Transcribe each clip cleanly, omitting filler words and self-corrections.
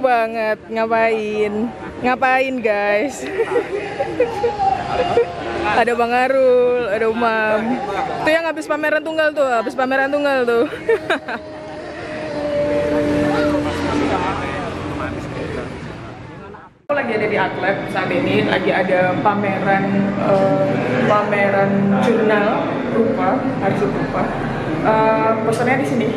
banget. Ngapain? Ngapain guys? Ada Bang Arul, ada Umam. Itu yang habis pameran tunggal tuh, habis pameran tunggal tuh. Aku lagi ada di Artlab saat ini, lagi ada pameran jurnal rupa, arsip rupa. Posternya di sini.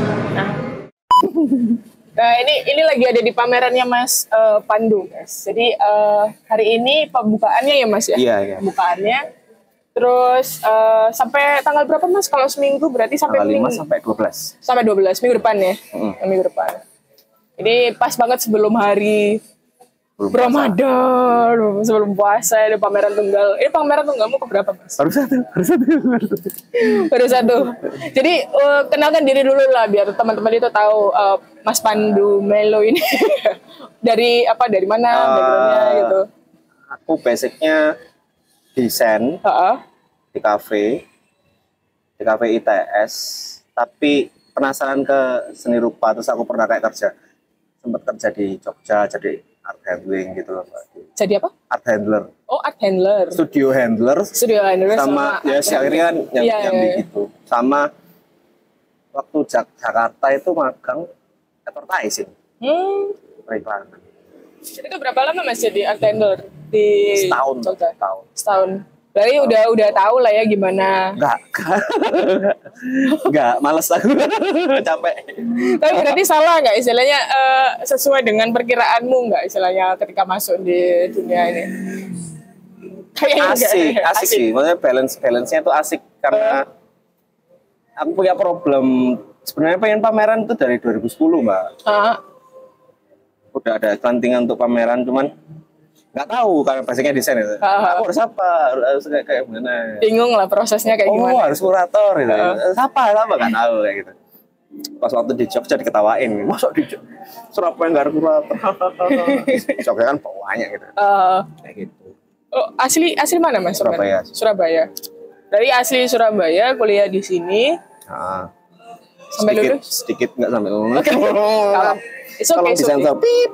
Nah, ini lagi ada di pamerannya Mas Pandu, guys. Jadi hari ini pembukaannya ya Mas ya? Iya. Pembukaannya. Terus sampai tanggal berapa Mas? Kalau seminggu berarti sampai tanggal 5 sampai 12. Sampai 12 minggu depan ya? Minggu depan. Ini pas banget sebelum hari Ramadan, sebelum puasa ada pameran tunggal. Ini pameran tunggalmu keberapa Mas? Baru satu. Baru satu. Jadi kenalkan diri dulu lah biar teman-teman itu tahu Mas Pandu Melo ini dari mana backgroundnya gitu. Aku basicnya desain di kafe ITS, tapi penasaran ke seni rupa, terus aku pernah sempat kerja di Jogja jadi art handling gitu loh Mbak. Jadi apa? Art handler. Oh, art handler. Studio handler sama ya si akhirnya kan yang gitu. Sama waktu Jakarta itu magang advertising. Periklanan. Itu berapa lama Mas jadi art handler di setahun. Setahun. Berarti udah tahu lah ya gimana. Enggak, males aku. Capek. Tapi berarti salah nggak istilahnya sesuai dengan perkiraanmu nggak istilahnya ketika masuk di dunia ini? Asik sih. Maksudnya balance-nya itu asik karena aku punya problem. Sebenarnya pengen pameran itu dari 2010, Mbak. Udah ada kelantingan untuk pameran, cuman nggak tahu karena basicnya desain itu. Aku harus apa? Harus kayak gimana? Bingung lah prosesnya kayak gimana. Harus kurator gitu. Apa nggak tahu kayak gitu. Pas waktu di Jogja diketawain, masuk di Surabaya nggak ada kurator. Jogja kan banyak gitu. Kayak gitu. Oh, asli mana Mas? Surabaya. Dari asli Surabaya, kuliah di sini. Sampai sedikit nggak sampai lulus. Kalau disensor pip.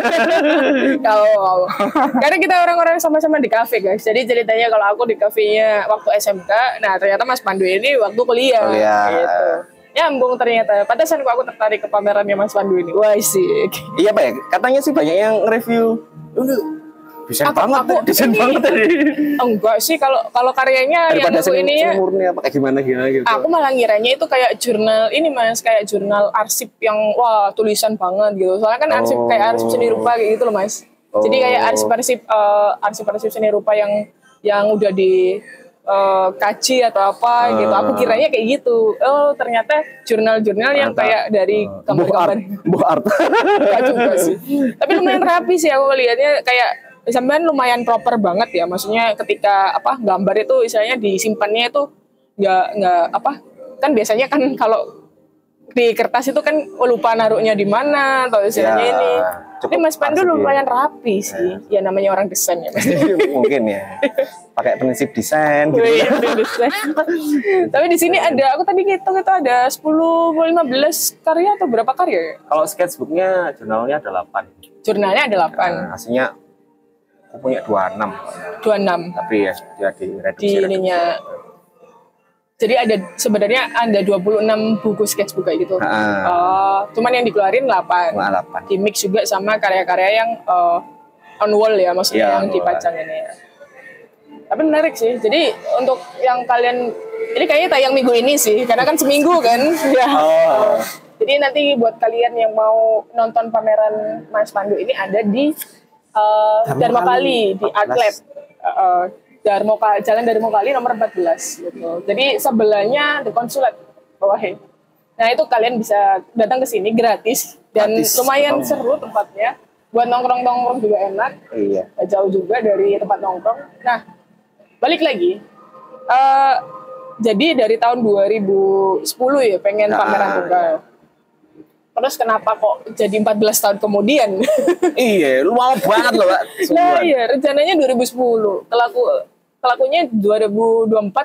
Kalau karena kita orang-orang sama-sama di kafe guys. Jadi ceritanya kalau aku di kafenya waktu SMK, nah ternyata Mas Pandu ini waktu kuliah. Gitu. Nyambung ternyata. Pantesan aku tertarik ke pamerannya Mas Pandu ini. Wah sih. Iya Pak ya. Katanya sih banyak yang review. Desain banget tadi. Enggak sih kalau karyanya daripada yang aku ini ya. Murni apa kayak gimana gitu. Aku malah ngiranya itu kayak jurnal ini Mas, kayak jurnal arsip yang wah tulisan banget gitu. Soalnya kan arsip kayak arsip seni rupa gitu loh Mas. Jadi kayak arsip seni rupa yang udah di kaji atau apa gitu. Aku kiranya kayak gitu. Oh, ternyata jurnal-jurnal yang kayak dari gambar-gambar. Art. Enggak juga sih. Tapi lumayan rapi sih aku lihatnya, kayak sampean lumayan proper banget ya. Maksudnya ketika gambar itu istilahnya disimpannya itu nggak kan biasanya kan kalau di kertas itu kan lupa naruhnya di mana atau istilahnya ini. Tapi Mas Pandu lumayan rapi sih. Ya namanya orang desain ya Mas. Mungkin ya. Pakai prinsip desain gitu. Iya, desain. Tapi di sini ada, aku tadi ngitung itu ada 10-15 karya atau berapa karya ya? Kalau sketchbooknya jurnalnya ada 8. Jurnalnya ada 8. Aslinya aku punya 26. Tapi ya dia direduksi. Di ininya. Jadi sebenarnya ada 26 buku sketchbook kayak gitu. Cuman yang dikeluarin 8. Di mix juga sama karya-karya yang on wall ya, maksudnya yang dipajang ini ya. Tapi menarik sih. Jadi untuk yang kalian ini kayaknya tayang minggu ini sih, karena kan seminggu kan. Ya. Jadi nanti buat kalian yang mau nonton pameran Mas Pandu ini ada di Dharma Kali di Artlab. Jalan Dharma Kali nomor 14 gitu. Jadi sebelahnya di konsulat bawahnya. Nah, itu kalian bisa datang ke sini gratis dan lumayan seru tempatnya. Buat nongkrong-nongkrong juga enak. Iya. Jauh juga dari tempat nongkrong. Nah, balik lagi. Jadi dari tahun 2010 ya pengen pameran tunggal. Terus kenapa kok jadi 14 tahun kemudian? Iya, lama banget loh, Pak. Nah, iya, rencananya 2010. Kelakunya 2024.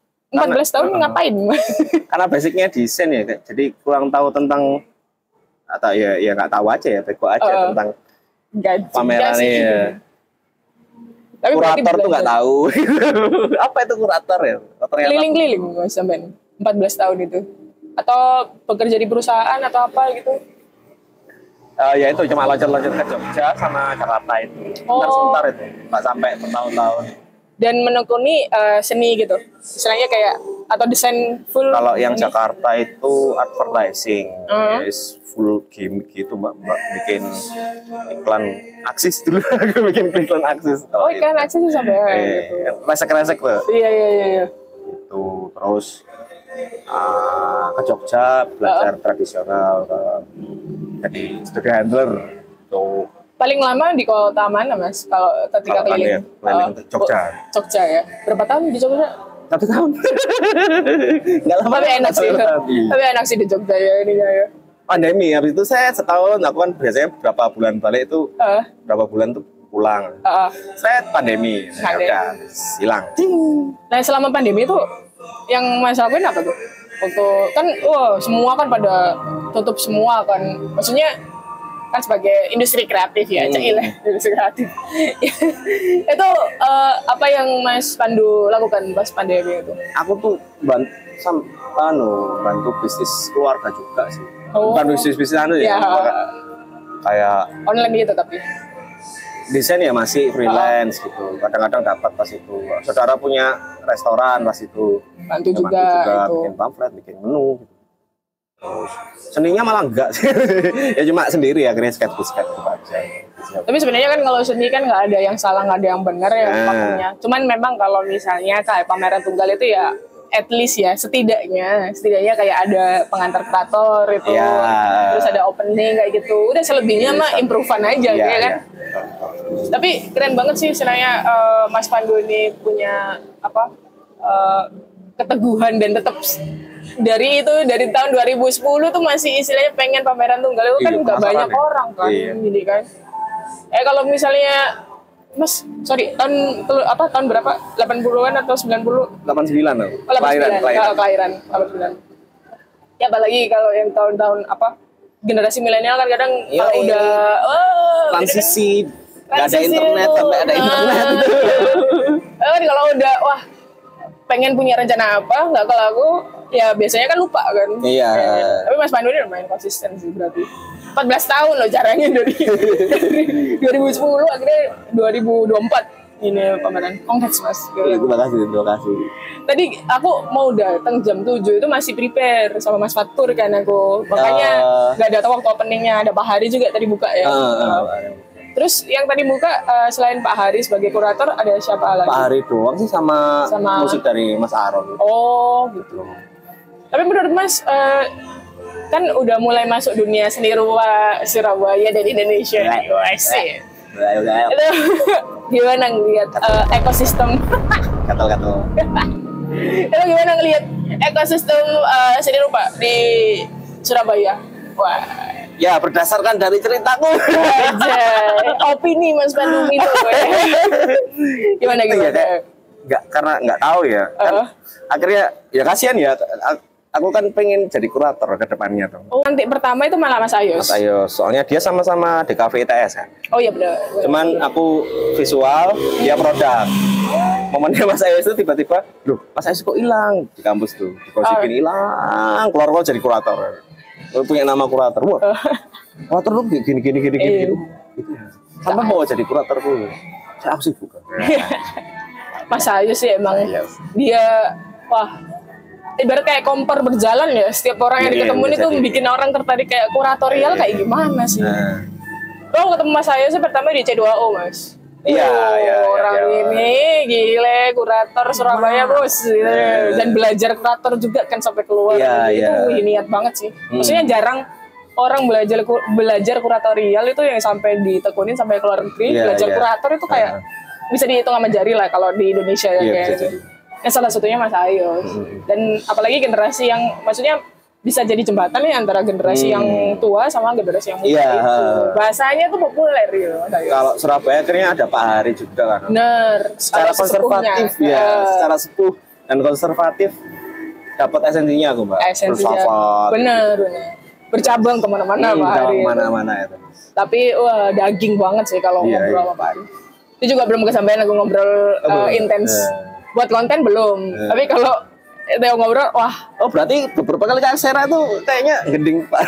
14 tahun ngapain? Karena basicnya desain ya, jadi kurang tahu tentang atau ya nggak tahu aja ya, bego aja tentang pameran ini. Tapi kurator tuh nggak tahu. Apa itu kurator ya? Keliling-keliling sampai 14 tahun itu. Atau bekerja di perusahaan atau apa gitu? Ya itu cuma loncat-loncat ke Jogja sama Jakarta itu. Sebentar itu, nggak sampai bertahun-tahun. Dan menekuni seni gitu, istilahnya kayak atau desain full. Kalau yang Jakarta itu advertising, yes, full gimmick gitu mbak bikin iklan Aksis dulu. Aku bikin iklan Aksis. Iklan Aksis sampai gitu. Resek-resek tuh. Iya. Itu terus ke Jogja belajar tradisional, jadi studi handler tuh. Paling lama di kota mana mas? Kalau ketika keliling Jogja. Jogja ya. Berapa tahun di Jogja? 1 tahun. Nggak lama. Tapi enak sih. Tapi enak sih di Jogja ya ini ya. Pandemi habis itu saya setahun. Aku kan biasanya berapa bulan balik itu, berapa bulan tuh pulang. Saya pandemi. Ya, hilang. Nah selama pandemi itu yang mas lakuin apa tuh? Waktu kan, semua kan pada tutup semua kan. Maksudnya kan sebagai industri kreatif ya, industri kreatif. Itu apa yang Mas Pandu lakukan pas pandemi itu? Aku tuh bantu bisnis keluarga juga sih. Bukan bisnis ya. Kayak online gitu tapi. Desain ya masih freelance gitu. Kadang-kadang dapat pas itu. Saudara punya restoran pas itu. Bantu juga itu. Bikin pamflet, bikin menu. Seninya malah enggak sih. Ya cuma sendiri akhirnya sketch aja. Tapi sebenarnya kan kalau seni kan nggak ada yang salah, nggak ada yang benar ya pakainya. Cuman memang kalau misalnya kayak pameran tunggal itu ya at least ya setidaknya kayak ada pengantar kurator itu, terus ada opening kayak gitu. Udah selebihnya mah improvean aja ya kan. Tapi keren banget sih istilahnya Mas Pandu ini punya keteguhan dan tetap dari tahun 2010 tuh masih istilahnya pengen pameran tunggal itu kan nggak banyak orang kan gini kan. Kalau misalnya Mas, tahun berapa? 80-an atau 90? 89 aku. Kelahiran 89. Ya apalagi kalau yang tahun-tahun generasi milenial kan kadang kalau udah transisi nggak ada internet sampai ada internet. Kalau udah pengen punya rencana apa nggak ke lagu ya biasanya kan lupa kan. Tapi Mas Pandu ini lumayan konsisten sih berarti 14 tahun loh caranya dari 2010 akhirnya 2024 ini pameran. Congrats Mas. Terima kasih. Tadi aku mau datang jam 7 itu masih prepare sama Mas Fatur kan aku, makanya nggak ada waktu openingnya. Ada Pak Hari juga tadi buka ya. Terus yang tadi buka selain Pak Hari sebagai kurator ada siapa lagi? Pak Hari doang sih sama musik dari Mas Aron. Oh gitu. Tapi menurut Mas kan udah mulai masuk dunia seni rupa Surabaya dan Indonesia nih, sih. Itu gimana ngelihat ekosistem? Gatal. Itu gimana ngelihat ekosistem seni rupa di Surabaya? Wah. Ya berdasarkan dari ceritaku aja. Opini Mas Pandu itu. Gimana? Karena nggak tahu ya. Kan, akhirnya ya kasihan ya. Aku kan pengen jadi kurator ke depannya tuh. Nanti pertama itu malah Mas Ayos. Mas Ayos, soalnya dia sama-sama di KV ITS ya. Oh iya benar. Cuman aku visual, dia produk. Momennya Mas Ayos itu tiba-tiba, loh Mas Ayos kok hilang di kampus tuh, digosipin hilang, keluar jadi kurator. Punya nama kurator, kurator tuh gini. Gitu. Sampai mau jadi kurator tuh, saya sibuk. Mas Ayos sih emang dia, ibarat kayak kompor berjalan ya, setiap orang yang diketemuin itu bikin orang tertarik kayak kuratorial kayak gimana sih. Kalau ketemu Mas Ayos pertama di C2O Mas. Orang ini gile kurator Surabaya bos gitu. Dan belajar kurator juga kan sampai keluar itu niat banget sih. Maksudnya jarang orang belajar kuratorial itu yang sampai ditekunin sampai keluar negeri. Belajar kurator itu kayak bisa dihitung sama jari lah kalau di Indonesia kayak gitu. Salah satunya Mas Ayos. Dan apalagi generasi yang maksudnya bisa jadi jembatan nih antara generasi yang tua sama generasi yang muda itu. Bahasanya tuh populer gitu. Kalau Surabaya akhirnya ada Pak Hari juga kan. Bener. Secara konservatif secara sepuh dan konservatif dapat esensinya aku Mbak. Bener. bercabang kemana-mana Pak Ari. Kemana-mana ya. Tapi wah daging banget sih kalau ngobrol sama Pak Ari. Itu juga belum kesampaian aku ngobrol intens. Buat konten belum. Tapi kalau itu ngobrol, wah. Oh berarti beberapa kali Kak Sera tuh kayaknya gending Pak.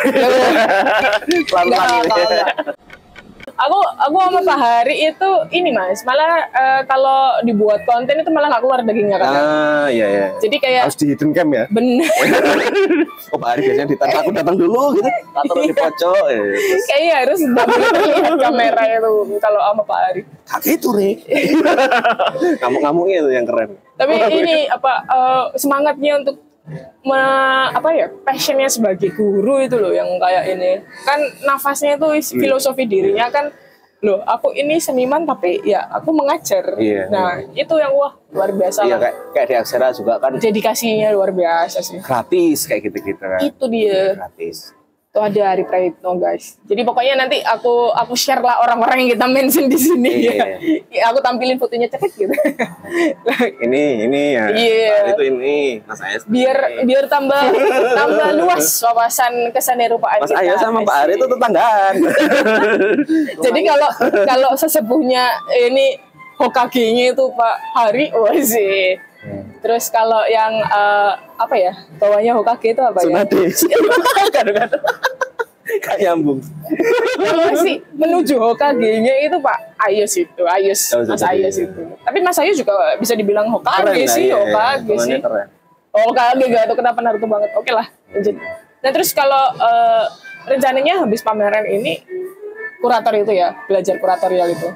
Enggak. Aku sama Pak Hari itu ini Mas, malah kalau dibuat konten itu malah nggak keluar dagingnya kan. Iya. Jadi kayak harus di hidden cam ya. Bener. Oh Pak Hari biasanya ditanya aku datang dulu gitu, taruh di pojok. Kayaknya harus lihat kamera itu kalau sama Pak Hari. Kakek itu Rek. Kamu-kamunya itu yang keren. Tapi ini semangatnya untuk passionnya sebagai guru itu loh yang kayak ini kan nafasnya itu filosofi dirinya kan loh aku ini seniman tapi ya aku mengajar itu yang wah luar biasa kayak di Aksara juga kan dedikasinya luar biasa sih gratis kayak gitu kan itu dia gratis itu ada Ari Praitno guys. Jadi pokoknya nanti aku share lah orang-orang yang kita mention di sini ya. Aku tampilin fotonya cepet gitu. ini ya. Itu ini Mas Ayas. Biar tambah luas wawasan kesanirupaan Mas Ayas sama Pak Ari itu tetanggaan. Jadi kalau sesepuhnya ini Hokage-nya itu Pak Hari, wah sih. Terus kalau yang bawahnya Hokage itu apa Tsunade. Ya? Kayak nyambung. Masih menuju Hokage-nya itu Pak Ayus itu, Mas Ayus itu. Tapi Mas Ayus juga bisa dibilang Hokage sih, Hokage sih. Hokage gak tahu kenapa Naruto banget. Oke lah, lanjut. Nah terus kalau rencananya habis pameran ini kurator itu ya, belajar kuratorial itu.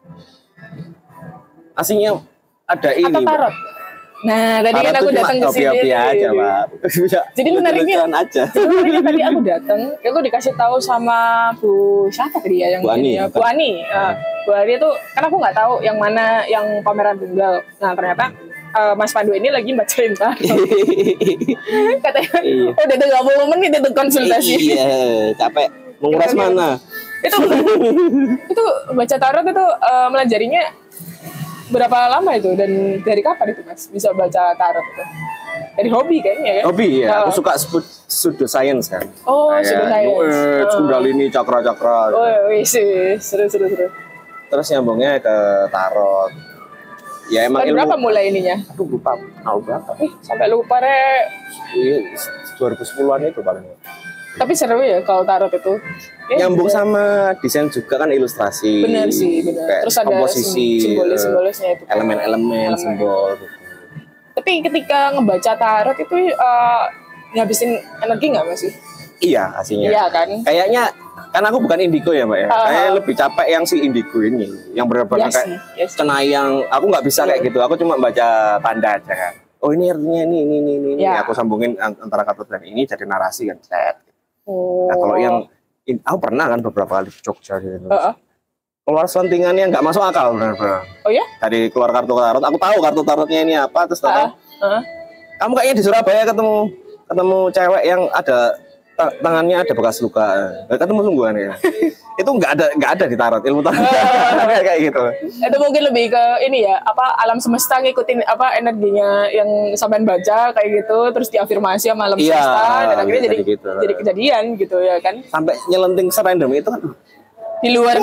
Aslinya ada ini. Atau tarot? Nah, tadi kan aku datang ke sini. Aja, Pak. Jadi menariknya tadi aku datang, aku dikasih tahu sama Bu siapa tadi ya yang Bu Ani. Bu Ani. Bu Ani itu kan aku nggak tahu yang mana yang pameran tunggal. Nah, ternyata Mas Pandu ini lagi bacain tarot. Katanya, udah 30 menit itu konsultasi. Iya, capek. Menguras mana? Itu baca tarot itu melajarinya berapa lama itu dan dari kapan itu Mas bisa baca tarot itu? Dari hobi kayaknya kan? Hobi ya, aku suka pseudo science kan. Oh, pseudo science. Kundalini cakra-cakra. Oh, sih, seru. Terus nyambungnya ke tarot. Ya emang ilmu. Berapa mulai ininya? Aduh lupa, tahu berapa? Sampai lupa deh. Iya, 2010-an itu paling. Tapi seru ya kalau tarot itu. Nyambung sama desain juga kan ilustrasi. Benar sih, benar. Terus ada komposisi, simbolisnya itu. Elemen-elemen, simbol. Tapi ketika ngebaca tarot itu ngabisin energi nggak Mas? Iya, aslinya. Iya kan? Kayaknya kan aku bukan indigo ya Mbak ya. Kayak lebih capek yang si indigo ini, yang benar-benar kayak cenayang. Aku nggak bisa kayak gitu. Aku cuma baca tanda aja kan. Oh ini artinya ini. Ya. Aku sambungin antara kartu dan ini jadi narasi kan. Nah kalau yang aku pernah kan beberapa kali di Jogja gitu. Keluar selentingannya nggak masuk akal benar-benar. Oh ya? Tadi keluar kartu tarot, aku tahu kartu tarotnya ini apa terus kamu kayaknya di Surabaya ketemu cewek yang ada tangannya ada bekas luka. Ketemu sungguhan ya. Itu nggak ada di tarot ilmu tarot kayak gitu. Itu mungkin lebih ke ini ya alam semesta ngikutin energinya yang sampean baca kayak gitu terus diafirmasi sama alam semesta dan akhirnya jadi kejadian gitu ya kan. Sampai nyelenting serandom itu kan di luar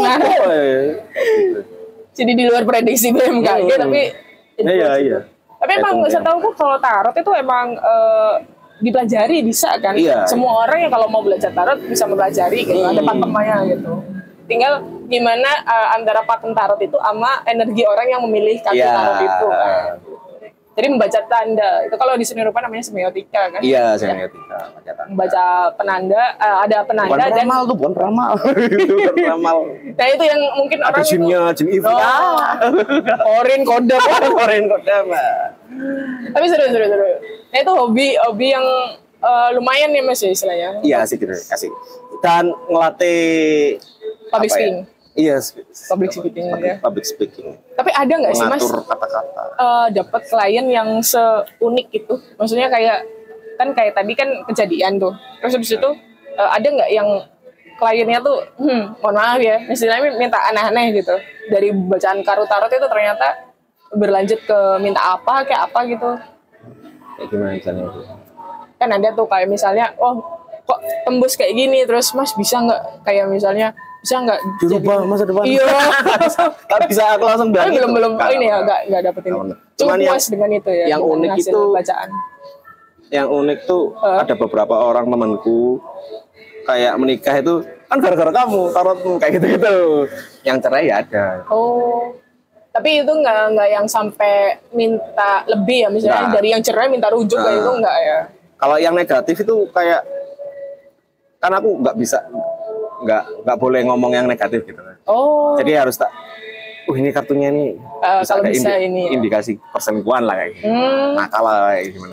jadi di luar prediksi BMKG tapi iya. Tapi emang setahu kalau tarot itu emang dipelajari bisa kan? Iya. Semua orang yang kalau mau belajar tarot bisa mempelajari gitu. Ada pakemnya gitu. Tinggal gimana antara pakem tarot itu sama energi orang yang memilih kartu tarot itu. Jadi membaca tanda. Itu kalau di seni rupa namanya semiotika kan? Iya, semiotika. Membaca penanda, ada penanda bukan dan bukan ramal. Bukan ramal. Nah, itu yang mungkin orang jinnya, jin ifrit. Orin kodam. Tapi seru. Nah, itu hobi yang lumayan ya Mas ya istilahnya. Iya, asik gitu, asik. Dan ngelatih public speaking. Iya, public speaking ya. Public speaking. Tapi ada nggak sih Mas kata-kata dapat klien yang seunik itu? Maksudnya kayak tadi kan kejadian tuh. Terus habis itu ada nggak yang kliennya tuh mohon maaf ya, istilahnya minta aneh-aneh gitu. Dari bacaan kartu tarot itu ternyata berlanjut ke minta apa kayak apa gitu. Kayak gimana misalnya itu? Kan ada tuh kayak misalnya kok tembus kayak gini, terus Mas bisa nggak kayak misalnya bisa nggak dirubah masa depan? Iya. Nggak bisa aku langsung bilang itu. Belum ini ya nggak dapetin. Cuma puas dengan itu ya. Yang unik itu bacaan. Yang unik tuh ada beberapa orang temanku kayak menikah itu kan gara-gara kamu, tarotmu kayak gitu-gitu. Yang cerai ya ada. Oh. Tapi itu nggak yang sampai minta lebih ya, misalnya dari yang cerai minta rujuk kayak itu nggak ya? Kalau yang negatif itu kayak kan aku nggak bisa nggak boleh ngomong yang negatif gitu. Oh. Jadi harus ini kartunya nih bisa ada indikasi perselingkuhan lah kayak gitu. Nakal lah kayak gimana.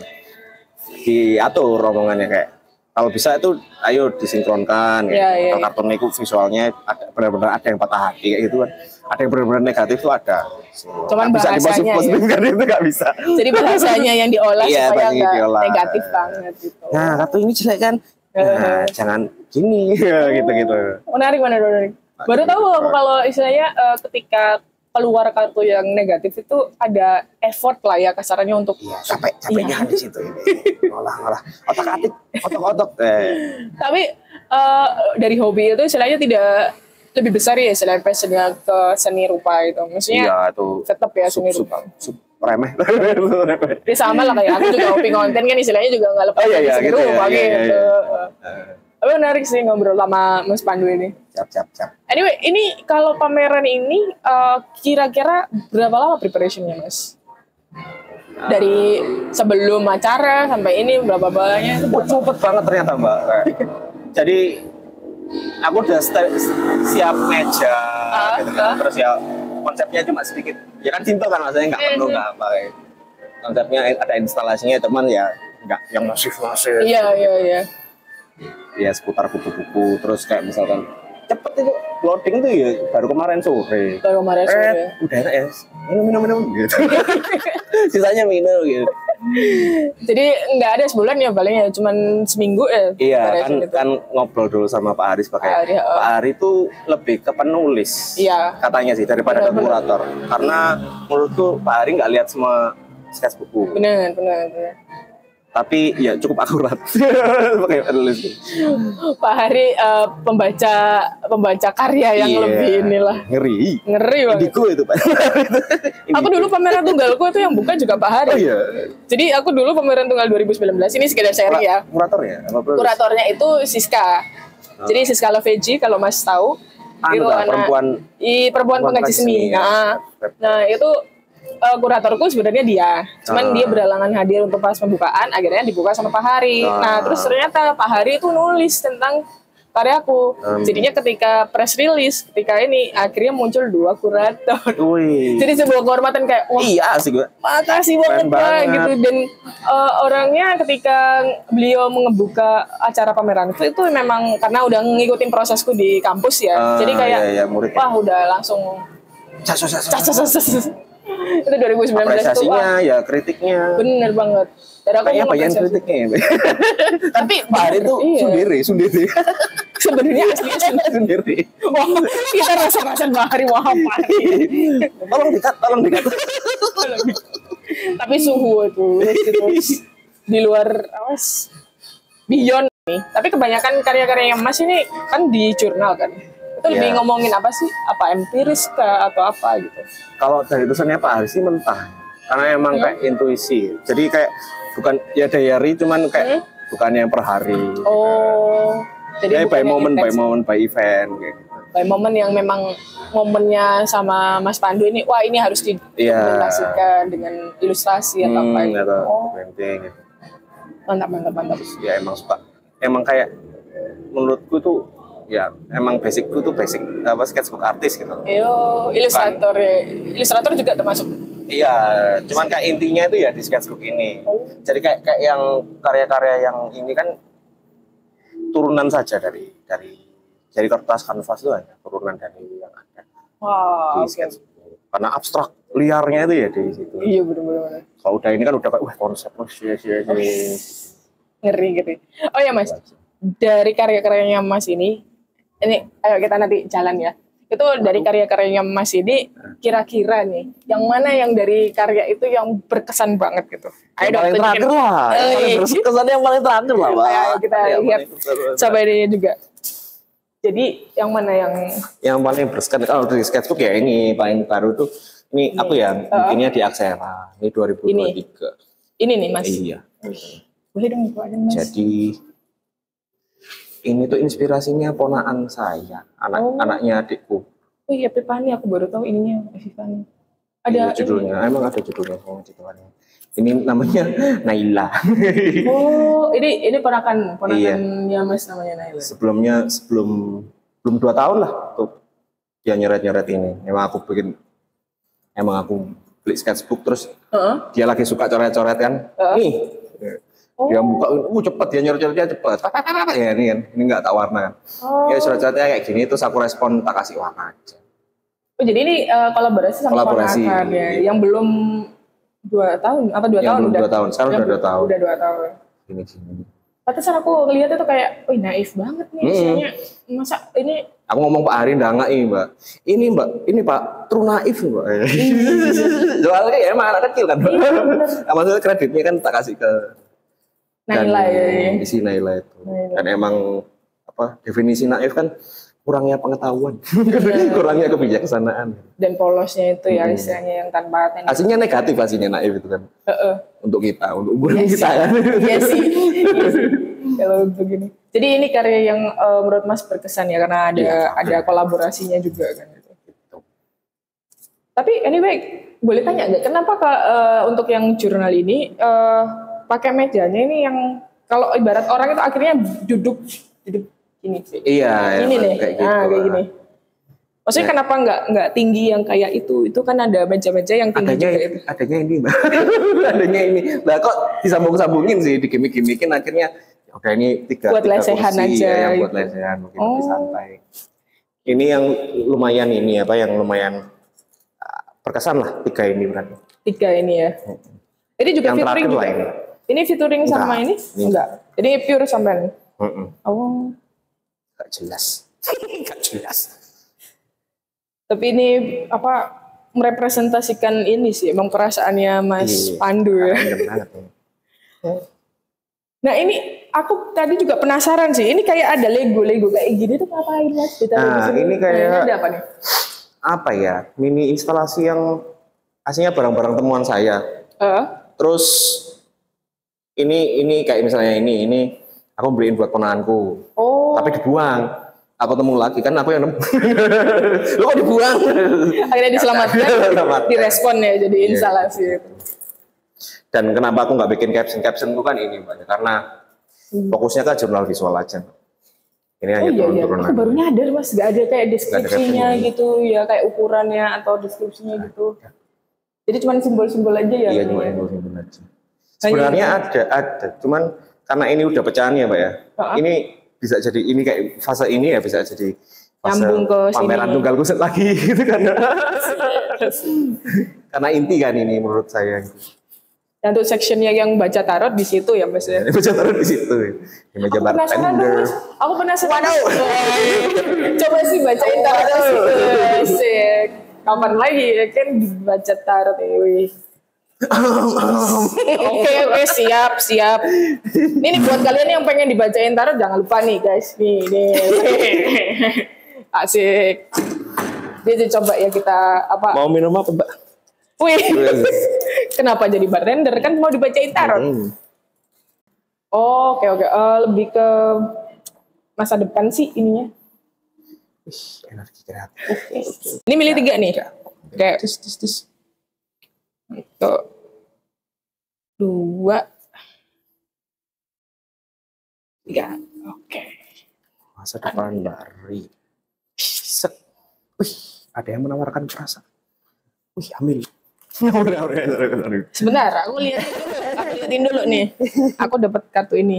Diatur omongannya kayak kalau bisa itu ayo disinkronkan gitu. Kalau kartunya itu visualnya benar-benar ada yang patah hati kayak gitu kan. Ada yang benar-benar negatif tuh ada. Cuman bisa dipositifkan itu nggak bisa. Jadi bahasanya yang diolah supaya nggak negatif banget gitu. Nah kartu ini jelek kan. Nah, jangan gini gitu-gitu. Menarik. Baru tahu aku kalau istilahnya ketika keluar kartu yang negatif itu ada effort lah ya kasarannya untuk capeknya di situ ini. Olah otak-atik, otak-otak. Tapi dari hobi itu istilahnya tidak lebih besar ya selain passionnya ke seni rupa itu. Maksudnya itu tetap ya seni rupa. Remeh. Ini sama lah kayak aku juga hobi konten kan istilahnya juga nggak lepas dari seni rupa gitu. Tapi menarik sih ngobrol sama Mas Pandu ini. Siap. Anyway, ini kalau pameran ini kira-kira berapa lama preparationnya Mas? Dari sebelum acara sampai ini berapa banyak? Cepet banget ternyata Mbak. Jadi aku udah siap meja gitu kan. Terus ya konsepnya cuma sedikit. Ya kan simple kan maksudnya nggak penuh nggak apa kayak. Konsepnya ada instalasinya teman ya nggak yang masif. Iya. Ya seputar buku-buku terus kayak misalkan cepet itu loading tuh ya baru kemarin sore. Udah enak ya. Minum gitu. Sisanya minum gitu. Jadi nggak ada sebulan ya paling ya cuman seminggu ya. Iya kan ngobrol dulu sama Pak Haris pakai. Pak Haris itu lebih ke penulis. Iya. Katanya sih daripada ke kurator. Karena menurutku Pak Haris nggak lihat semua sketch buku. Benar. Tapi ya cukup akurat pakai penulis. Pak Hari pembaca karya yang lebih inilah ngeri banget. Indigo itu Pak. Aku dulu pameran tunggalku itu yang buka juga Pak Hari. Oh iya. Jadi aku dulu pameran tunggal 2019 ini sekedar sharing ya. Kurator ya? Kuratornya itu Siska. Jadi Siska Loveji kalau Mas tahu. Itu perempuan pengkaji seni. Nah itu kuratorku sebenarnya dia, cuman dia berhalangan hadir untuk pas pembukaan, akhirnya dibuka sama Pak Hari. Nah terus ternyata Pak Hari itu nulis tentang karyaku. Jadinya ketika press release, ketika ini akhirnya muncul 2 kurator. Jadi sebuah kehormatan kayak, wah iya sih gue. Makasih banget gitu. Dan orangnya ketika beliau membuka acara pameran itu memang karena udah ngikutin prosesku di kampus ya. Jadi kayak, wah udah langsung itu 2019 apresiasinya ya kritiknya bener banget. Kayaknya banyak kritiknya ya. Tapi Pak Hari itu sendiri sebenarnya aslinya sendiri. Wah kita rasa-rasa Pak Hari wah Pak Hari tolong dikat tapi suhu itu di luar awas beyond nih. Tapi kebanyakan karya-karya yang Mas ini kan di jurnal kan. Itu lebih ngomongin apa sih? Apa empiris kah atau apa gitu? Kalau dari tulisannya Pak Haris sih mentah. Karena emang kayak intuisi. Jadi kayak bukan ya diary cuman kayak bukan yang per hari. Oh. Jadi by moment by event kayak gitu. By moment yang memang momennya sama Mas Pandu ini wah ini harus didokumentasikan dengan ilustrasi atau apa gitu. Gitu. Mantap. Ya emang suka. Emang kayak menurutku tuh ya emang basicku tuh basic sketchbook artis gitu. Ilustrator juga termasuk. Iya, cuman kayak intinya itu ya di sketchbook ini. Jadi kayak yang karya-karya yang ini kan turunan saja dari kertas kanvas itu hanya turunan dari yang ada di sketchbook. Karena abstrak liarnya itu ya di situ. Iya benar. Kalau udah ini kan udah kayak konsep ngeri gitu. Oh ya Mas, dari karya-karyanya Mas ini ayo kita nanti jalan ya. Itu dari karya-karyanya Mas ini, kira-kira nih, yang mana yang dari karya itu yang berkesan banget gitu? Ayo dong, paling terakhir lah. Kesannya yang paling terakhir lah, Pak. Ayo kita lihat coba ini juga. Jadi yang mana yang paling berkesan? Kalau dari sketchbook ya ini paling baru tuh. Ini aku ya bikinnya di Aksara. Ini 2023. Ini nih Mas. Iya. Boleh dong buatin Mas. Jadi ini tuh inspirasinya ponakan saya, anaknya adikku. Oh iya, Pipani, aku baru tahu ininya Pipani. Ada judulnya, emang ada judulnya. Ini namanya Naila. Oh, ini ponakannya Mas namanya Naila. Sebelum 2 tahun lah tuh dia nyeret ini. Emang aku beli sketchbook terus dia lagi suka coret-coret kan. Nih. Dia buka, cepet dia nyoret-nyoretnya cepet. Ya ini kan, ini nggak tak warna. Ya coret-coretnya kayak gini terus aku respon tak kasih warna aja. Oh jadi ini kolaborasi sama ponakan ya, yang belum 2 tahun atau 2 tahun udah? 2 tahun, sekarang udah 2 tahun. Udah 2 tahun. Gini. Pantesan aku ngeliat itu kayak, wih naif banget nih, misalnya masa ini. Aku ngomong Pak Ari nggak ini Mbak. Ini Pak, true naif Mbak. Soalnya ya emang anak kecil kan. Maksudnya kreditnya kan tak kasih ke Naila ya. Isi Naila itu. Dan emang definisi naif kan kurangnya pengetahuan, kurangnya kebijaksanaan. Dan polosnya itu ya istilahnya yang tanpa teknik. Aslinya negatif naif itu kan. Untuk kita, untuk umuran kita kan. Iya sih. Kalau begini. Jadi ini karya yang menurut Mas berkesan ya karena ada kolaborasinya juga kan. Tapi anyway, boleh tanya nggak kenapa untuk yang jurnal ini pakai mejanya ini yang kalau ibarat orang itu akhirnya duduk gini sih. Iya, ini nih. Kayak gitu. Kayak gini. Maksudnya kenapa nggak tinggi yang kayak itu? Itu kan ada meja-meja yang tinggi juga itu. Adanya ini, Mbak. Adanya ini. Lah kok disambung-sambungin sih, digimik-gimikin akhirnya udah ini tiga lesehan kursi aja. Ya, buat lesehan mungkin lebih santai. Ini yang lumayan yang lumayan berkesan lah 3 ini berarti. 3 ini ya. Ini juga yang featuring juga. Ini featuring sama ini? Enggak. Ini pure sampean. Oh. Gak jelas. Gak jelas. Tapi ini merepresentasikan ini sih, emang perasaannya Mas Pandu ya. Nah ini aku tadi juga penasaran sih, ini kayak ada Lego kayak gini tuh ngapain Mas? Ini kayak ada apa nih? Apa ya? Mini instalasi yang aslinya barang-barang temuan saya. Terus ini kayak misalnya ini aku beliin buat ponakanku. Tapi dibuang. Aku temu lagi kan aku yang nemu. Lo kok dibuang? Akhirnya diselamatkan, direspon ya jadi instalasi itu. Dan kenapa aku nggak bikin caption itu kan ini Mbak, karena fokusnya kan jurnal visual aja. Ini hanya turun-turunan. Aku baru nyadar Mas, nggak ada kayak deskripsinya gitu ya, kayak ukurannya atau deskripsinya gitu. Jadi cuma simbol-simbol aja ya? Iya, cuma simbol-simbol aja. Sebenarnya ada, cuman karena ini udah pecahan ya Mbak ya. Ini bisa jadi ini kayak fase ini ya bisa jadi fase pameran tunggal kusut lagi gitu kan. Karena inti kan ini menurut saya. Dan untuk sectionnya yang baca tarot di situ ya Mas ya. Baca tarot di situ. Di meja bartender. Aku penasaran. Coba sih bacain tarot sih. Kapan lagi ya kan dibaca tarot ini. Oke, siap. Ini buat kalian yang pengen dibacain tarot jangan lupa nih guys. Nih. Asik. Jadi coba ya kita Mau minum apa, Mbak? Wih. Kenapa jadi bartender kan mau dibacain tarot? Oke. Lebih ke masa depan sih ininya. Energi kreatif. Oke. Ini milih 3 nih. Oke. Tis. 1, 2, 3. Oke. Masa depan dari. Wih, ada yang menawarkan perasaan. Wih, ambil. Sebentar, aku lihatin dulu nih. Aku dapat kartu ini.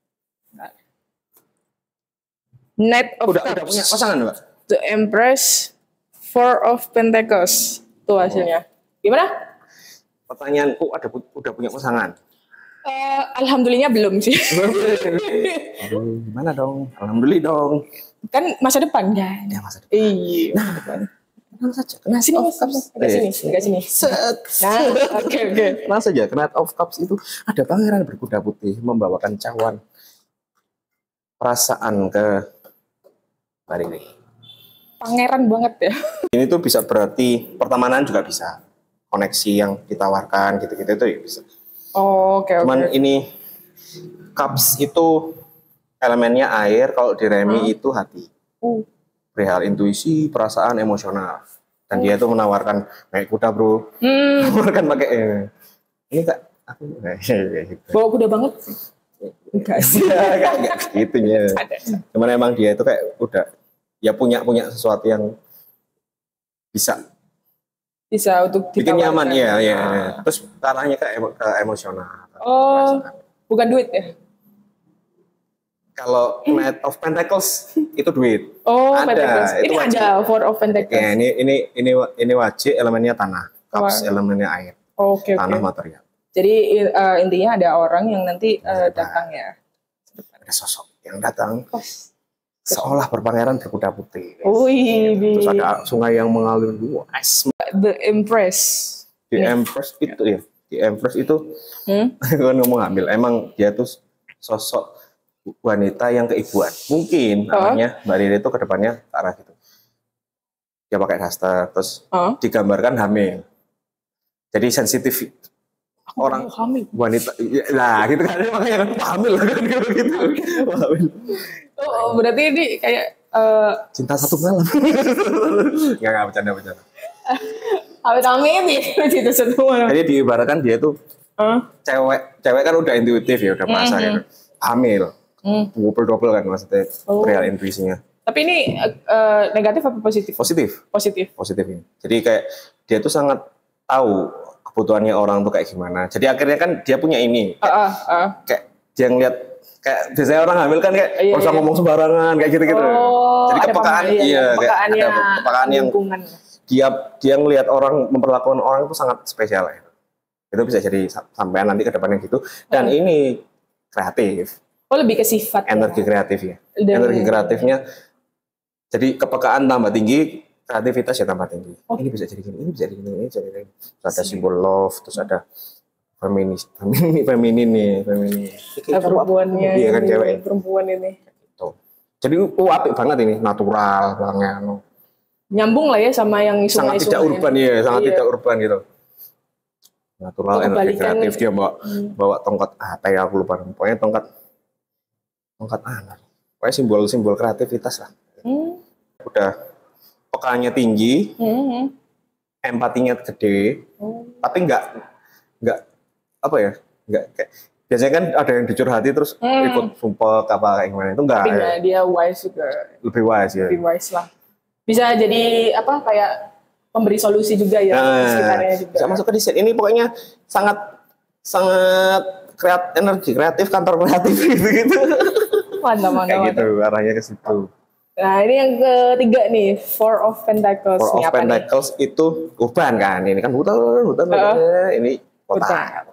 Knight of Cups. Udah punya pasangan, Mbak? The Empress, 4 of Pentacles. Tuh hasilnya. Gimana? Pertanyaanku udah punya pasangan? Alhamdulillah belum sih. Aduh, gimana dong? Alhamdulillah dong. Kan masa depan kan? Ya masa depan. Iya. Nah, depan. Kenal saja. Sini, sini. Nah, oke. Kenal saja. Knight of Cups itu ada pangeran berkuda putih membawakan cawan perasaan ke Bariri. Pangeran banget ya. Ini tuh bisa berarti pertemanan juga bisa. Koneksi yang ditawarkan gitu-gitu itu ya bisa. Oh, oke. Cuman ini Cups itu elemennya air, kalau di Remi itu hati. Perihal intuisi, perasaan, emosional. Dan dia itu menawarkan naik kuda, bro. Menawarkan pakai ini Kak, aku gitu. Bawa kuda banget. Enggak sih. Enggak segitunya. Cuman emang dia itu kayak udah ya punya sesuatu yang bisa untuk bikin nyaman ya. Terus arahnya ke emosional. Oh, bukan duit ya? Kalau Knight of Pentacles itu duit. Oh, ada. Pentacles. Itu ini wajib. Ada Four of Pentacles. Ya, ini wajib, elemennya tanah. Cups elemennya air. Oke. Tanah material. Jadi intinya ada orang yang nanti datang ya. Ada sosok yang datang. Seolah berpangeran berkuda putih. Wih. Terus ada sungai yang mengalir luas. The Empress. Empress itu ya. The Empress itu kan ngomong ambil. Emang dia tuh sosok wanita yang keibuan. Mungkin namanya Mbak Riri itu kedepannya ke arah gitu. Dia pakai daster, terus digambarkan hamil. Jadi sensitif orang hamil. Wanita. Nah, gitu kan makanya kan hamil kan gitu. Hamil. Oh, berarti ini kayak cinta satu malam. Enggak bercanda. Amit-amit ya, cinta satu malam. Jadi diibaratkan dia tuh cewek kan udah intuitif ya, udah merasa gitu. Hamil. Double kan maksudnya real intuisinya. Tapi ini negatif apa positif? Positif ini. Jadi kayak dia tuh sangat tahu kebutuhannya orang tuh kayak gimana. Jadi akhirnya kan dia punya ini. Kayak dia ngeliat kayak biasanya orang hamil kan kayak nggak usah ngomong sembarangan kayak gitu. Jadi kepekaan kepekaan yang dia ngelihat orang memperlakukan orang itu sangat spesial ya. Itu bisa jadi sampai nanti ke depannya gitu. Dan ini kreatif. Oh, lebih ke sifat energi kreatif ya. Energi kreatifnya jadi kepekaan tambah tinggi, kreativitas ya tambah tinggi. Ini bisa jadi gini, ini bisa jadi gini, ini bisa jadi gini. Terus ada simbol love, terus ada feminin nih. Perempuannya dia kan cewek. Perempuan ini. Gitu. Jadi apik banget ini, natural orangnya. Nyambung lah ya sama yang sangat tidak urban ya, tidak urban gitu. Natural, energi kreatif dia bawa tongkat apa ya aku lupa. Pokoknya tongkat pokoknya simbol kreativitas lah. Udah pekaannya tinggi, empatinya gede, tapi nggak apa ya, nggak kayak biasanya kan ada yang dicurhati terus ikut sumpah apa kayak gimana itu enggak. Tapi dia wise juga. Lebih wise ya. Lebih wise lah. Bisa jadi apa kayak pemberi solusi juga ya sekitarnya juga. Bisa masuk ke desain ini pokoknya sangat energi kreatif, kantor kreatif gitu. Mantap. Kayak gitu arahnya ke situ. Nah ini yang ketiga nih, Four of Pentacles. Four of Pentacles itu urban kan, ini kan hutan ini kota.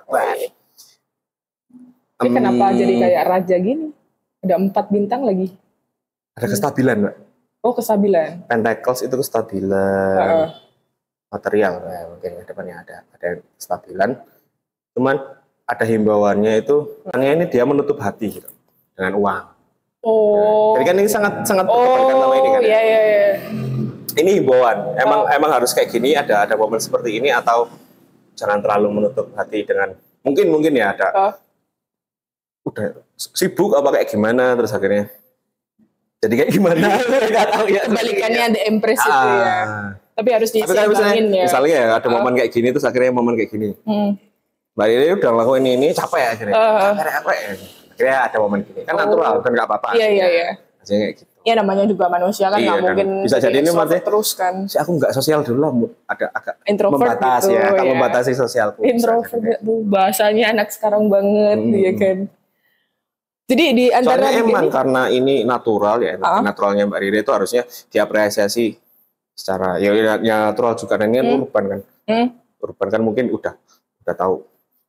Ini kenapa jadi kayak raja gini? Ada 4 bintang lagi. Ada kestabilan, Mbak. Oh, kestabilan. Pentacles itu kestabilan material, mungkin depannya ada kestabilan. Cuman ada himbauannya itu, ini dia menutup hati gitu, dengan uang. Jadi kan ini sangat berkaitan sama ini kan. Iya. Ini himbauan. Emang harus kayak gini, ada momen seperti ini atau jangan terlalu menutup hati dengan mungkin ya ada udah sibuk apa kayak gimana terus akhirnya jadi kayak gimana nggak tahu ya. Balikannya ada Empress itu ya. Tapi harus diseimbangin ya. Misalnya ya ada momen kayak gini terus akhirnya momen kayak gini. Mbak Riri udah ngelakuin ini capek akhirnya. Akhirnya ada momen gini kan natural kan nggak apa-apa. Iya. Hasilnya kayak gitu. Ya namanya juga manusia kan nggak mungkin bisa jadi ini maksudnya terus kan. Aku nggak sosial dulu lah, agak introvert membatasi gitu, ya. Membatasi sosialku. Introvert tuh bahasanya anak sekarang banget ya kan. Jadi di antara soalnya emang karena ini natural ya, naturalnya Mbak Riri itu harusnya diapresiasi secara ya natural juga dan ini urban kan. Urban kan mungkin udah tahu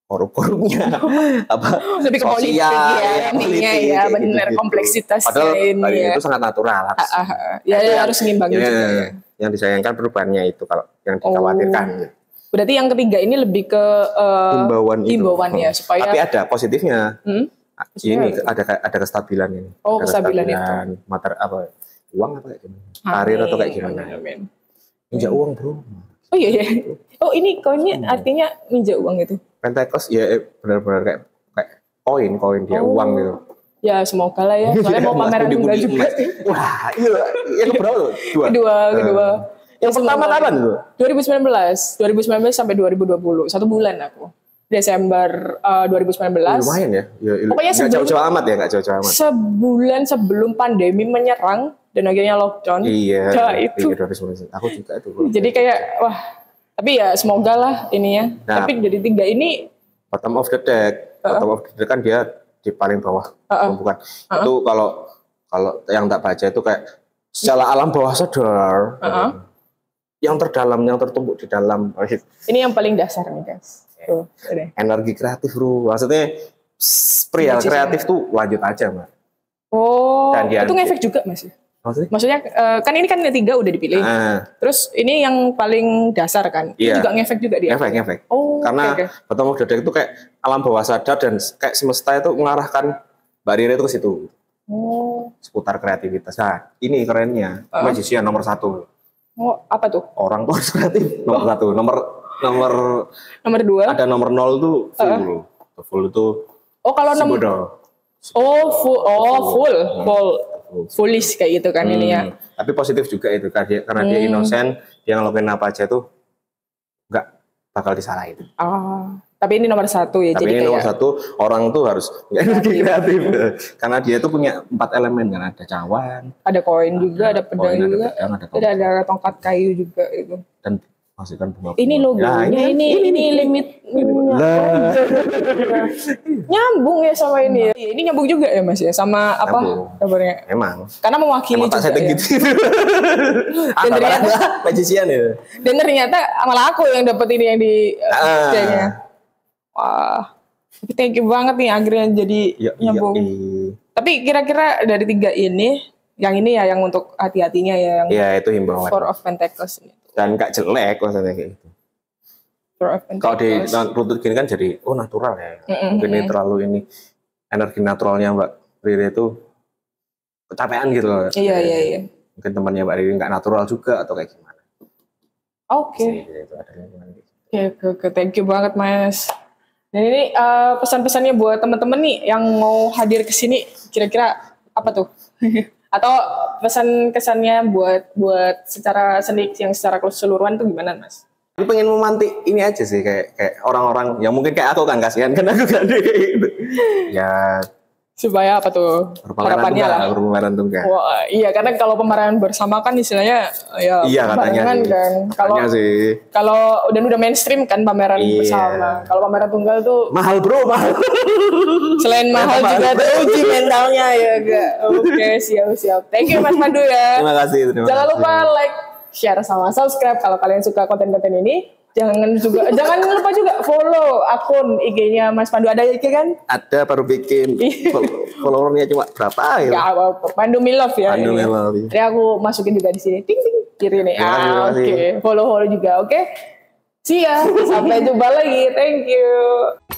korup-korupnya apa lebih ke politik ya intinya ya benar gitu. Kompleksitasnya padahal ini itu sangat natural ya harus ngimbangi juga ya. Yang disayangkan perubahannya itu kalau yang dikhawatirkan. Berarti yang ketiga ini lebih ke himbauan ya supaya. Tapi ada positifnya. Ini ada kestabilan ini. Kestabilan itu. Mater apa? Uang apa kayak gimana? Karir atau kayak gimana? Minjak uang bro. Oh iya. Oh ini koinnya artinya minjak uang itu. Pentecost ya benar-benar kayak koin dia uang gitu. Ya semoga lah ya. Soalnya mau pameran tunggal juga. Wah iya. Yang berapa tuh? Kedua. Yang pertama kapan tuh? 2019 sampai 2020. 1 bulan aku. Desember 2019. Lumayan ya. Pokoknya nggak jauh-jauh amat ya, nggak jauh-jauh amat. Sebulan sebelum pandemi menyerang dan akhirnya lockdown. Iya. Itu. Aku juga itu. Jadi kayak wah, tapi ya semoga lah ininya. Tapi dari 3 ini bottom of the deck. Bottom of the deck kan dia di paling bawah. Bukan. Itu kalau yang tak baca itu kayak secara alam bawah sadar. Yang terdalam, yang tertumbuk di dalam. Ini yang paling dasar nih guys. Tuh, energi kreatif bro, maksudnya pria kreatif tuh lanjut aja mbak. Dan itu ngefek juga mas? Maksudnya kan ini kan 3 udah dipilih. Terus ini yang paling dasar kan? Itu juga ngefek juga dia? Ngefek. Karena bottom of the deck itu kayak alam bawah sadar dan kayak semesta itu mengarahkan Mbak Riri itu ke situ. Seputar kreativitas. Nah ini kerennya, magician nomor 1. Apa tuh? Orang tuh harus kreatif. Nomor 1. Nomor 2. Ada nomor 0 tuh full. Full itu. Kalau fullish kayak gitu kan ini ya. Tapi positif juga itu karena dia innocent, dia ngelakuin apa aja tuh nggak bakal disalahin. Tapi ini nomor 1 ya. Tapi jadi ini nomor 1 orang tuh harus energi kreatif. Karena dia tuh punya 4 elemen kan, ada cawan, ada koin juga, ada pedang juga, ada tongkat kayu juga itu. Dan masukkan bunga. Ini logonya ini limit. Nyambung ya sama ini. Ini nyambung juga ya Mas ya sama apa kabarnya? Emang. Karena mewakili juga ya. Gitu. Dan ternyata magician ya. Dan ternyata malah aku yang dapat ini yang di kerjanya. Wah, tapi thank you banget nih akhirnya jadi nyambung. Tapi kira-kira dari 3 ini, yang ini ya yang untuk hati-hatinya ya. Yang itu himbauan. Four of Pentacles ini. Dan gak jelek maksudnya kayak gitu. Kalau di runtut gini kan jadi natural ya. Mungkin ini terlalu ini energi naturalnya Mbak Riri itu kecapean gitu loh. Iya. Mungkin temannya Mbak Riri nggak natural juga atau kayak gimana. Oke, thank you banget Mas. Dan ini pesan-pesannya buat teman-teman nih yang mau hadir ke sini kira-kira apa tuh? Atau pesan kesannya buat secara seni yang secara keseluruhan tuh gimana Mas? Aku pengen memantik ini aja sih kayak orang-orang yang mungkin kayak aku kan kasihan kan aku gak ada kayak gitu. Ya supaya apa tuh harapannya lah pemerahan tunggal. Wah, iya karena kalau pemerahan bersama kan istilahnya ya katanya sih. Kan kalau udah mainstream kan pameran bersama. Kalau pameran tunggal tuh mahal bro. Selain mahal juga teruji mentalnya ya enggak. Oke, siap. Thank you Mas Pandu ya. Terima kasih. Jangan lupa like, share sama subscribe kalau kalian suka konten-konten ini. Jangan lupa juga follow akun IG-nya Mas Pandu. Ada IG kan? Ada, baru bikin. Followernya cuma berapa ya? Gak apa-apa. Pandu Milov ya. Pandu Milov. Jadi aku masukin juga di sini. Ting kiri nih. Oke. Follow juga. Oke. See ya. Sampai jumpa lagi. Thank you.